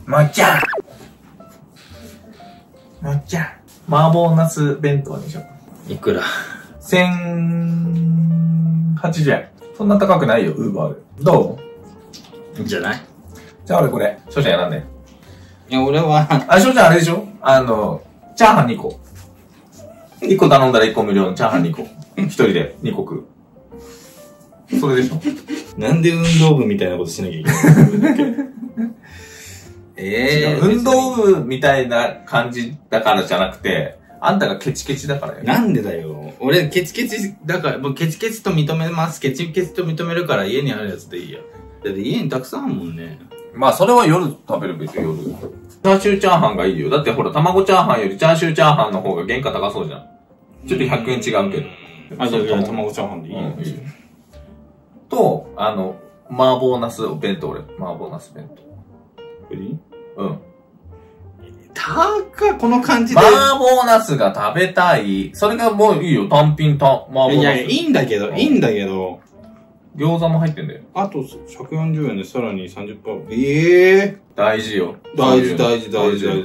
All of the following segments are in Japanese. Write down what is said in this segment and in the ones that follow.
もっちゃん麻婆ナス弁当にしよう。 いくら ?1080 円。そんな高くないよ、ウーバーで。どいいんじゃない？ う？じゃあ俺これ、翔ちゃん選んで。 いや、俺は、 あ、翔ちゃんあれでしょ？チャーハン2個。1個頼んだら1個無料のチャーハン2個。1人で2個食う。それでしょ？ なんで運動部みたいなことしなきゃいけない運動部みたいな感じだからじゃなくて、あんたがケチケチだからよ。 なんでだよ。俺、ケチケチだから、もうケチケチと認めます。ケチケチと認めるから家にあるやつでいいや。だって家にたくさんあるもんね。 まあ、それは夜食べるべきよ、夜。チャーシューチャーハンがいいよ。だってほら、卵チャーハンよりチャーシューチャーハンの方が原価高そうじゃん。ちょっと100円違うけど。 あ、じゃあ卵チャーハンでいいよ。 いいよ。と、麻婆ナス弁当俺。麻婆ナス弁当。 これいい？ うん。 この感じで。 麻婆ナスが食べたい。それがもういいよ。単品麻婆ナス。 いや、いいんだけど。 餃子も入ってんだよ。 あと140円でさらに 30%。 大事よ。 大事。待って。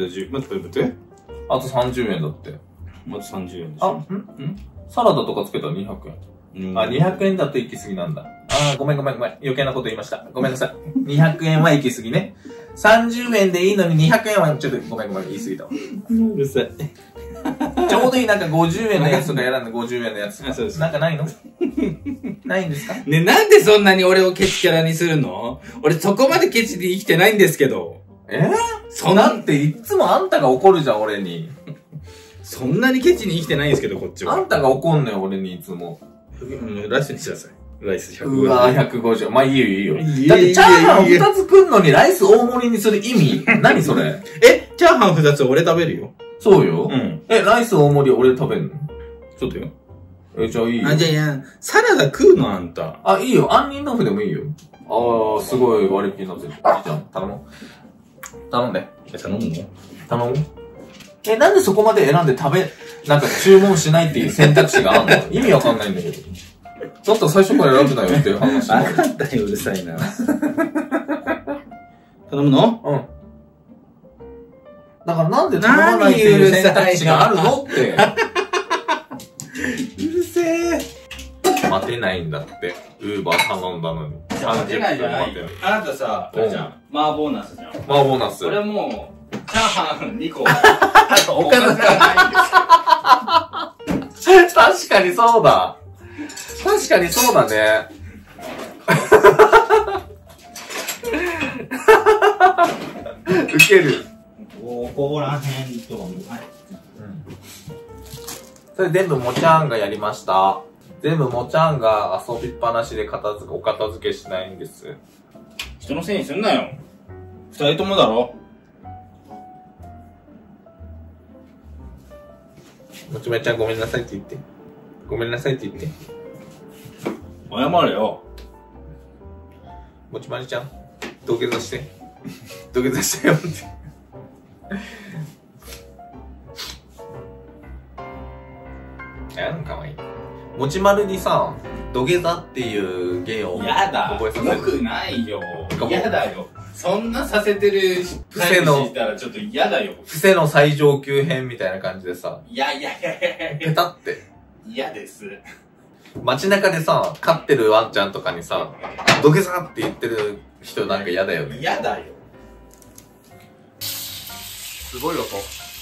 あと30円だって。 まず30円でしょ。 サラダとかつけたら200円。200円だと行き過ぎなんだ。ごめん。余計なこと言いました。ごめんなさい。200円は行き過ぎね。30円でいいのに200円はちょっとごめん言い過ぎたわ。 うるさい。 ちょうどいいなんか50円のやつとか選んで50円のやつ。 そうです。 なんかないの？ないんですか？ ね、なんでそんなに俺をケチキャラにするの？俺そこまでケチで生きてないんですけど。 だっていつもあんたが怒るじゃん、俺に。 そんなにケチに生きてないんですけど、こっちは。 あんたが怒んのよ、俺にいつも。 ライスにしてください。ライス150。 うわー、150。まあいいよ。だってチャーハン2つ食んのにライス大盛りにする意味何それ？ チャーハン2つ俺食べるよ。 そうよ。ライス大盛り俺食べんの？ そうだよ。 じゃあいいよ。 じゃあサラダ食うのあんた。 いいよ。杏仁豆腐でもいいよ。すごい割り切りになってる。いいじゃん。頼もう。頼んで。 頼むの？ 頼む？なんでそこまで選んでなんか注文しないっていう選択肢があるの？意味わかんないんだけど。だったら最初から選ぶなよっていう話。 わかったよ、うるさいな。頼むの？だからなんで頼まないっていう選択肢があるのって。うるせえ。 待てないんだって。ウーバー頼んだのに。 待てないじゃない。あなたさ、あれじゃん。麻婆ナスじゃん。 麻婆ナス。 俺もう、チャーハン2個。 おかずがないんですよ。確かにそうだ。確かにそうだね。ウケる。 ここら辺と、 それ全部もちゃんがやりました。全部もちゃんが遊びっぱなしでお片付けしないんです。 人のせいにすんなよ。2人ともだろ。 もちまちゃんごめんなさいって言って。ごめんなさいって言って。 謝れよ。 もちまりちゃん、土下座して。土下座してよって。かわいい。もちまるにさ、土下座っていう芸をやだ。 覚えさせる。 よくないよ。やだよ。そんなさせてる伏せのしたらちょっと嫌だよ。 伏せの最上級編みたいな感じでさ。 いや。 ペタって。嫌です。 街中でさ、飼ってるワンちゃんとかにさ、土下座って言ってる人なんか嫌だよね。 嫌だよ。 すごい音。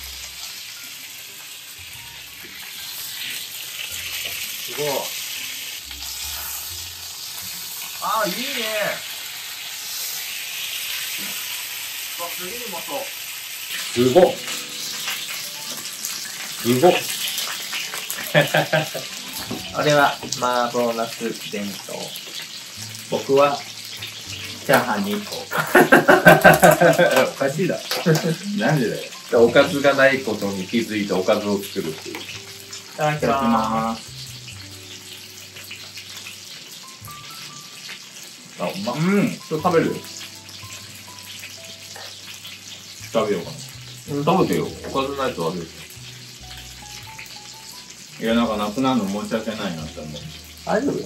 すごい。いいね。すげえうまそう。すごっ。すごっ。俺は麻婆ナス弁当。僕はチャーハン2個。おかしいだ。なんでだよ。おかずがないことに気づいておかずを作るっていう。いただきます。うまっ。これ食べる？食べようかな。食べてよ。おかずないと悪い。 いや、なんかなくなるの申し訳ないなって思う。 大丈夫よ。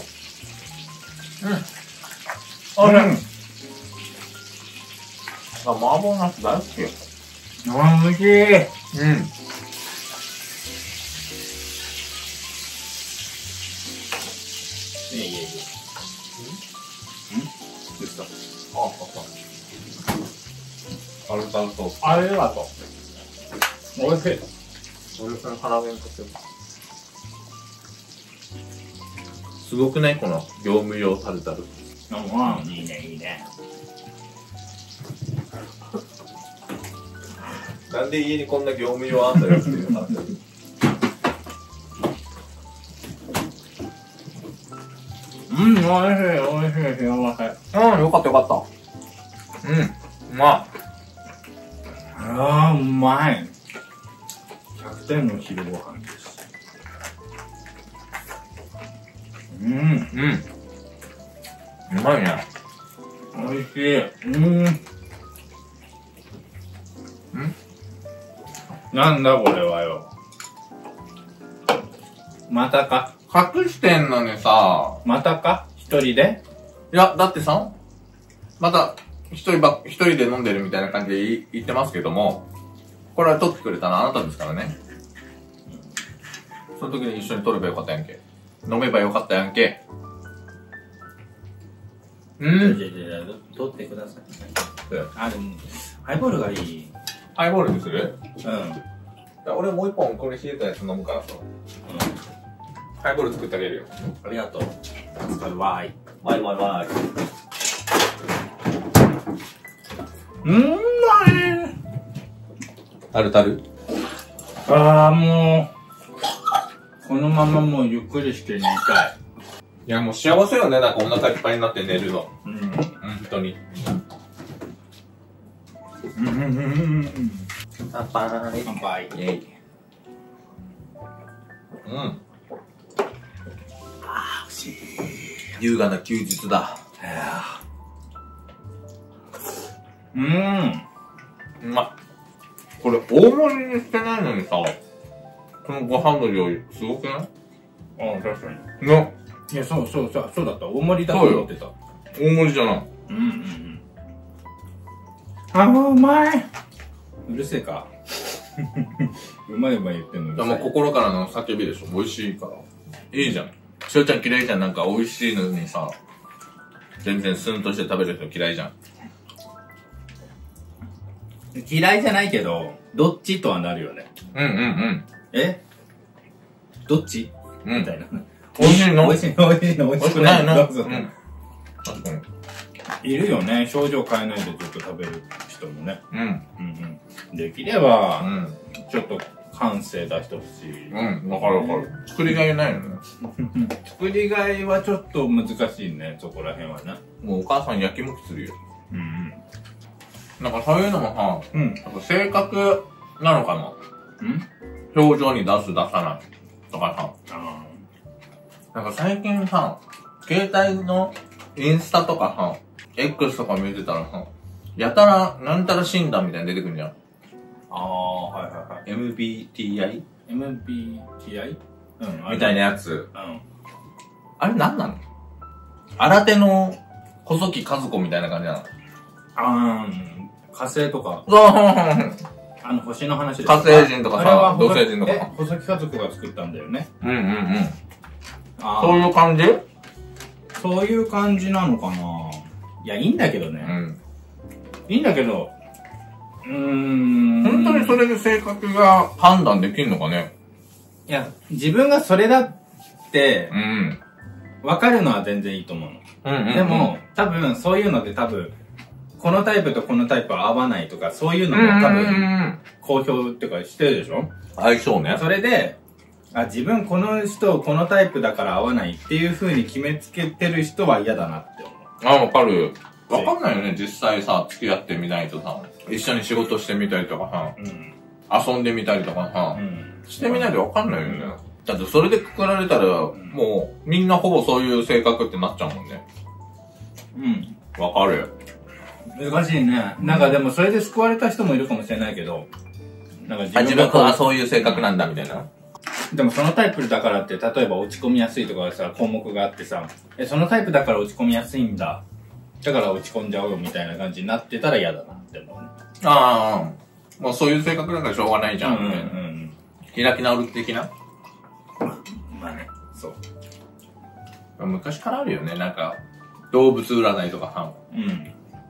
麻婆ナス大好きよ。 あ、美味しい。 うん。 いやいやいや。どうした？ あ、タルタルソース。 ありがとう。美味しい。 俺それ腹弁とっても。すごくないこの業務用タルタル。 うん、いいね、いいね。 なんで家にこんな業務用あんだよっていう話。 うん、美味しい、美味しい、幸せ。 うん、よかったよかった。うん、うまい。 ああ、うまい。100点の昼ご飯です。うん、 うん。うまいね。 美味しい。なんだこれはよ。またか。 隠してんのにさ。 またか一人でいや、だってさ、また一人で飲んでるみたいな感じで言ってますけども、これは取ってくれたのはあなたですからね。その時に一緒に取ればよかったやんけ。飲めばよかったやんけ。 じゃ取ってください。あ、でも、ハイボールがいい。 ハイボールにする？ うん。 いや俺もう一本これ冷えたやつ飲むからさ。ハイボール作ってあげるよ。 ありがとう。助かるわーい。 バイバイバイ。 うまい。 タルタル？ ああ、もう、このままもうゆっくりして寝たい。 いやもう幸せよね、なんかお腹いっぱいになって寝るの。 うん。 本当に。乾杯。 乾杯。 イェイ。うん。 ああ、欲しい。 優雅な休日だ。うまっ。これ大盛りにしてないのにさ、このご飯の量すごくない？ ああ、確かに。 ね。 いや、そうだった。大盛りだと思ってた。 大盛りじゃない。 ああ、うまい。うるせえか。うまいうまい言ってんのに。 もう心からの叫びでしょ。美味しいから。いいじゃん。しおちゃん嫌いじゃん。なんか美味しいのにさ、全然スンとして食べる人嫌いじゃん。 嫌いじゃないけど、どっちとはなるよね。えどっちみたいな。 美味しいの？ 美味しいの？美味しくないの？ 確かに。 いるよね。症状変えないでずっと食べる人もね。できれば、ちょっと感性出してほしい。 わかる。作りがいないよね。 作りがいはちょっと難しいね、そこら辺はね。 もうお母さん焼きもきするよ。なんかそういうのもさ、なんか性格なのかな？表情に出す出さないとかさ。なんか最近さ、携帯のインスタとかさ、X とか見てたらさ、やたらなんたら診断みたいに出てくるじゃん。MBTI？ MBTI？ みたいなやつ。 あれなんなの？新手の細木和子みたいな感じなの？ 火星とか。星の話ですか。火星人とかさ、土星人とか。 細木家族が作ったんだよね。 そういう感じ？ そういう感じなのかな。いや、いいんだけどね。いいんだけど、 本当にそれで性格が判断できんのかね？ いや、自分がそれだって、わかるのは全然いいと思うの。でも、多分、そういうのでこのタイプとこのタイプは合わないとか、そういうのも多分、公表っていうかしてるでしょ？ 相性ね。 それで、自分この人このタイプだから合わないっていう風に決めつけてる人は嫌だなって思う。 わかる。わかんないよね、実際さ、付き合ってみないとさ、一緒に仕事してみたりとかさ、遊んでみたりとかさ、してみないとわかんないよね。だってそれでくくられたら、もう、みんなほぼそういう性格ってなっちゃうもんね。わかる。 難しいね。なんかでもそれで救われた人もいるかもしれないけど、なんか自分はそういう性格なんだみたいな。 でもそのタイプだからって、例えば落ち込みやすいとかさ、項目があってさ、そのタイプだから落ち込みやすいんだだから落ち込んじゃおうみたいな感じになってたら嫌だなって思うね。 ああ、まあそういう性格だからしょうがないじゃん。 うんうんうん。 開き直る的な。 まあね、そう。 昔からあるよね、なんか、動物占いとかさ。 うん。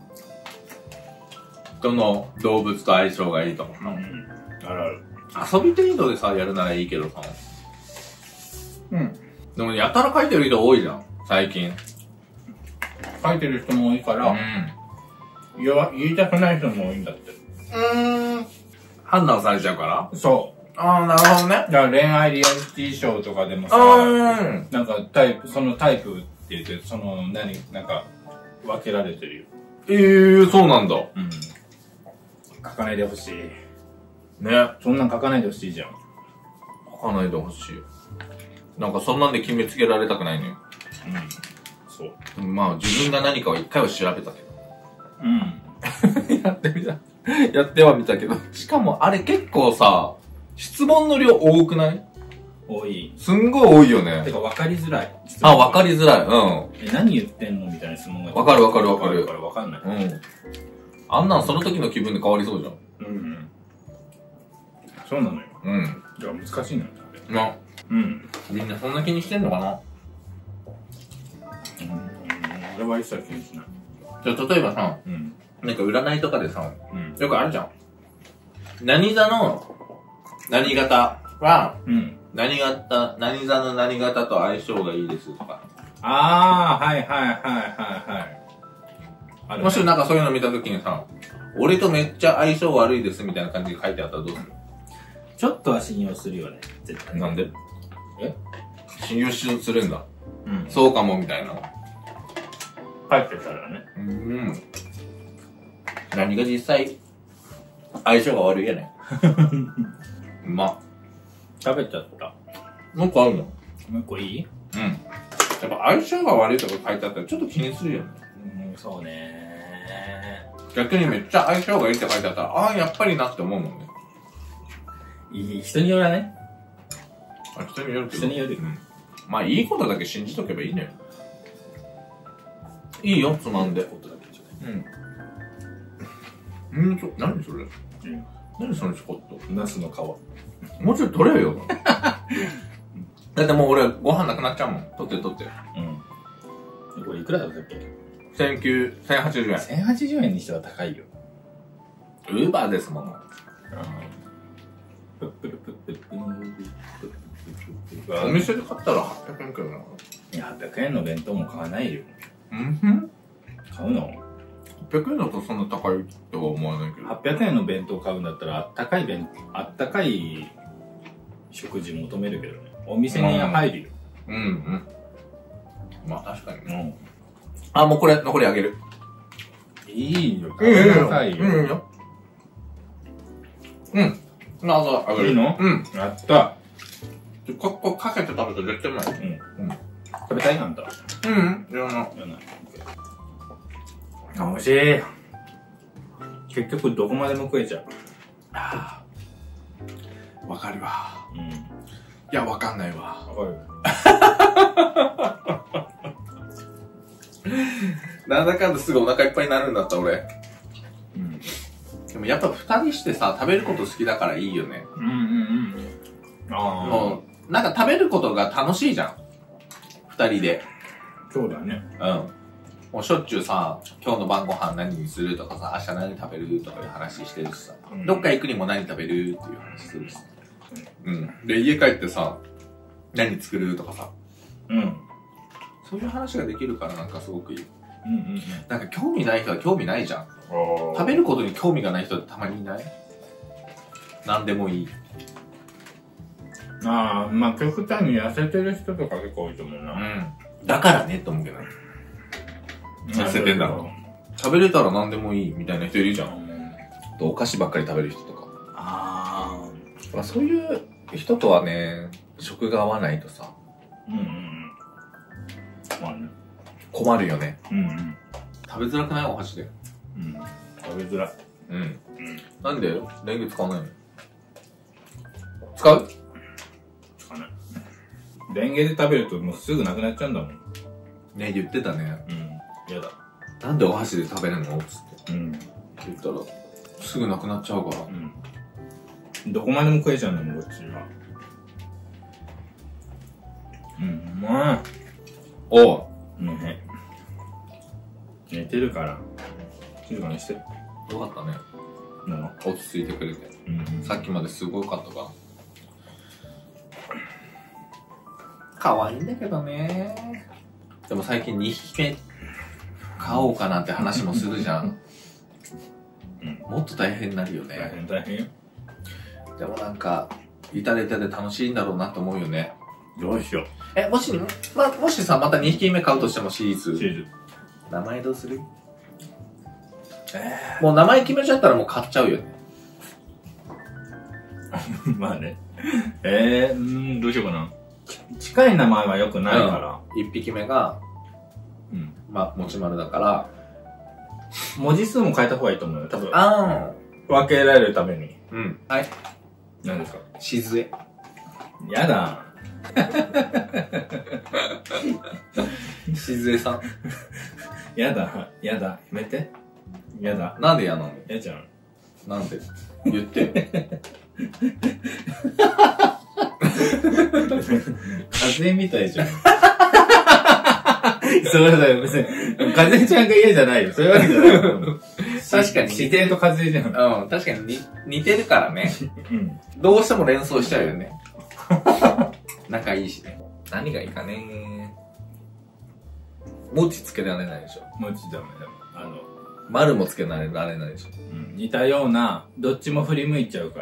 どの動物と相性がいいとかさ。 うん。あるある。 遊び程度でさ、やるならいいけどさ。 うん。 でもやたら書いてる人多いじゃん、最近。 書いてる人も多いから、言いたくない人も多いんだって。 判断されちゃうから。 そう。 ああ、なるほどね。 だから恋愛リアリティショーとかでもさ、なんかそのタイプって言って、なんか、分けられてるよ。 そうなんだ。 うん。書かないでほしい。 ね。 そんなん書かないでほしいじゃん。 書かないでほしい。なんかそんなんで決めつけられたくないのよ。 うん。そう。 まあ自分が何かを一回は調べたけど。 うん。 やってみた。やってはみたけど。しかもあれ結構さ、質問の量多くない？ 多い。 すんごい多いよね。 てか分かりづらい。 あ、分かりづらい。うん。 何言ってんのみたいな質問が。 分かる分かる分かる。 分かんない。 うん。あんなんその時の気分で変わりそうじゃん。 うん。そうなのよ。 うん。 だから難しいのよ。 な。 うん。 みんなそんな気にしてんのかな？ 俺は一切気にしない。 じゃあ例えばさ、なんか占いとかでさ、よくあるじゃん。何座の何型は、何座の何型と相性がいいですとか。 ああ、はいはいはいはいはい。 もしなんかそういうの見たときにさ、俺とめっちゃ相性悪いですみたいな感じで書いてあったらどうする？ ちょっとは信用するよね、絶対。 なんで？ え？ 信用するんだ。 うん。 そうかもみたいな。 書いてたらね。 何が実際、相性が悪いやねん。うまっ。 食べちゃった。 もう一個あるの？ もう一個いい？ うん。やっぱ相性が悪いとか書いてあったらちょっと気にするよね。 そうね逆にめっちゃ相性がいいって書いてあったら、ああ、やっぱりなって思うもんね。 人によらね。 人によるけど。 人による。 まあ、いいことだけ信じとけばいいのよ。いいよ、つまんで。何それ？何そのちょこっと。 ナスの皮。 もうちょい取れよ。だってもう俺、ご飯なくなっちゃうもん。取って。 これいくらだったっけ ？1080円。 1080円にしては高いよ。 ウーバーですもん。お店で買ったら800円くらいなの？ いや、800円の弁当も買わないよ。買うの ？800円だとそんな高いとは思わないけど。 800円の弁当買うんだったら、あったかい食事求めるけどね。お店に入るよ。 まあ確かに。あ、もうこれ、残りあげる。 いいよ、食べなさいよ。 なぞ、あげる。 いいの？やった。 こかけて食べたら絶対うまい。 食べたいなんだ。 いらない。 美味しい。結局どこまでも食えちゃう。 わかるわ。いや、わかんないわ。 わかる。 なんだかんだすぐお腹いっぱいになるんだった俺。でもやっぱ二人してさ、食べること好きだからいいよね。もう、なんか食べることが楽しいじゃん。二人で。 そうだね。 もうしょっちゅうさ、今日の晩ご飯何にするとかさ、明日何食べるとかいう話してるしさ、どっか行くにも何食べるっていう話するしさ。で、家帰ってさ、何作るとかさ。そういう話ができるからなんかすごくいい。なんか興味ない人は興味ないじゃん。食べることに興味がない人ってたまにいない？何でもいい。 まあ極端に痩せてる人とか結構多いと思うな。 だからねって思うけど。痩せてんだろ。食べれたら何でもいいみたいな人いるじゃん。お菓子ばっかり食べる人とか。そういう人とはね、食が合わないとさ。困るよね。食べづらくない？お箸で。 食べづらい。 なんでレンゲ使わないの？使う？ 使わない。レンゲで食べるともうすぐなくなっちゃうんだもん。 ね、言ってたね。 やだ。 なんでお箸で食べるのつって。 うん。 言ったら、すぐなくなっちゃうから。 うん。どこまでも食えちゃうのも、こっちは。うん、うまい。 おう。 ね。寝てるから。静かにして。 よかったね。落ち着いてくれて。 うん。 さっきまですごかったから。可愛いんだけどね。でも最近2匹目買おうかなって話もするじゃん。 うん、 もっと大変になるよね。 大変よ。でもなんか、いたで楽しいんだろうなと思うよね。 どうしよう。もしさ、また2匹目買うとしてもシリーズ。名前どうする？もう名前決めちゃったらもう買っちゃうよね。 まあね。どうしようかな。近い名前は良くないから。 1匹目が、まあ、もちまるだから、 文字数も変えた方がいいと思うよ、多分。分けられるために。 はい。 何ですか？ しずえ。 やだ。 しずえさん。 やだ。やめて。やだ。 なんで嫌なの？ やじゃん。 なんで？言ってよ。 風みたいじゃん。そうだよ、別に。風ちゃんが嫌じゃないよ。そういうわけじゃない。 確かに。 自然と風じゃん。 うん、確かに似てるからね。どうしても連想しちゃうよね。仲いいしね。何がいいかね。もちつけられないでしょ。 もちダメだ。 丸もつけられないでしょ。 似たような、どっちも振り向いちゃうから、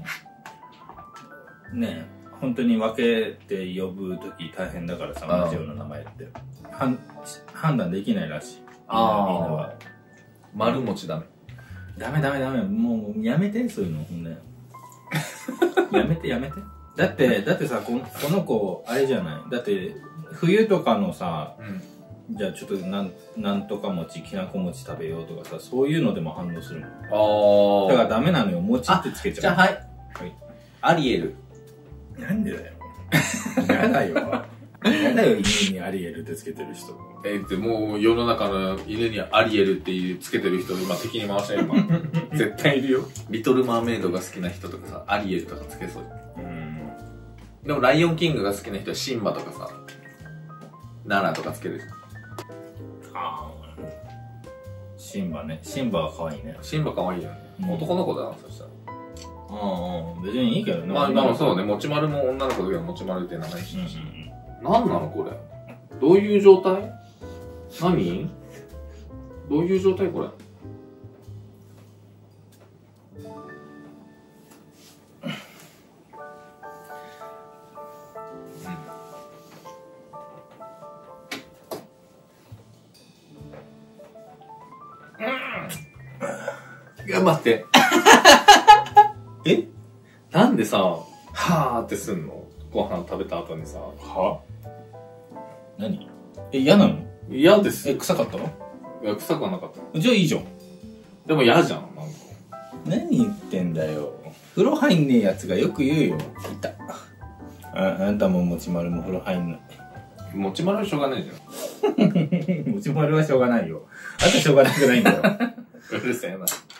ねえ、本当に分けて呼ぶとき大変だからさ、同じような名前って。判断できないらしい。犬は。 丸餅ダメ。 ダメ。もうやめて、そういうの、ほんで。やめて。だってさ、この子、あれじゃない。だって、冬とかのさ、じゃあちょっとなんとか餅、きなこ餅食べようとかさ、そういうのでも反応するもん。だからダメなのよ、餅ってつけちゃう。 じゃあはい。アリエル。 なんでだよ。やだよ。やだよ、犬にアリエルってつけてる人。 でもう世の中の犬にアリエルっていうつけてる人、今敵に回したよ、今。絶対いるよ。リトルマーメイドが好きな人とかさ、アリエルとかつけそう。でもライオンキングが好きな人はシンバとかさ、ナナとかつけるじゃん。 シンバね。シンバは可愛いね。 シンバ可愛いよね。男の子だな、そしたら。 別にいいけどね。 まあそうね、もちまるも女の子の時はもちまるって名前にしたし。なんなのこれ。どういう状態？何？どういう状態これ。頑張って。なんでさ、はーってすんの？ご飯食べた後にさ。 は？何？嫌なの？ 嫌です。 臭かったの？ いや、臭くはなかった。 じゃあいいじゃん。 でも嫌じゃん、なんか。 何言ってんだよ。風呂入んねえやつがよく言うよ。いた。あんたももちまるも風呂入んない。 もちまるはしょうがないじゃん。 もちまるはしょうがないよ。あんたしょうがなくないんだよ。 うるせえな。